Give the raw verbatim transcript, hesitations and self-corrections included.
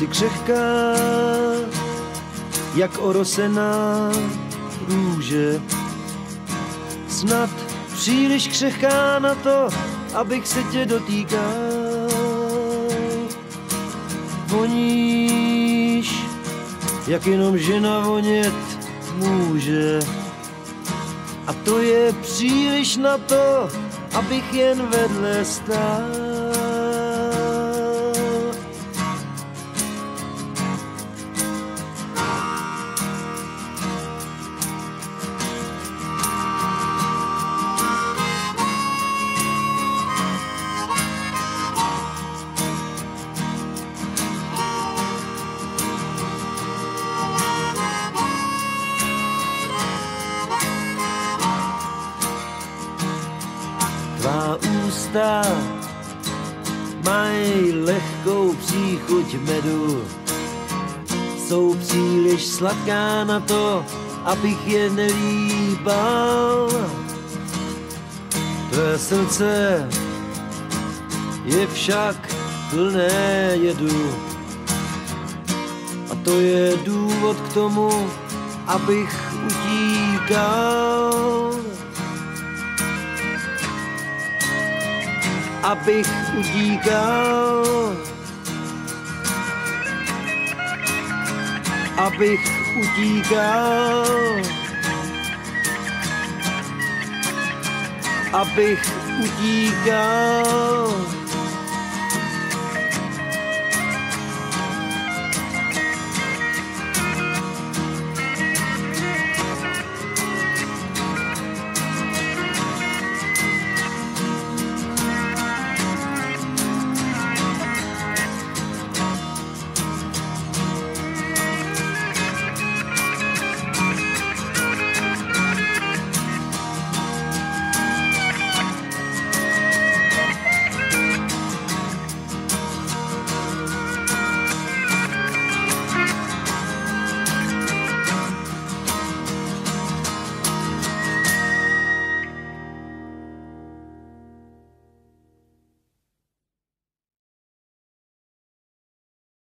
si křehká, jak orosená růže. Snad příliš křehká na to, abych se tě dotýkal. Voníš, jak jenom žena vonět může. A to je příliš na to, abych jen vedle stál. Tvá ústa mají lehkou příchuť medu, jsou příliš sladká na to, abych je nelíbal. Tvé srdce je však plné jedu a to je důvod k tomu, abych utíkal. Abych utíkal, abych utíkal, abych utíkal.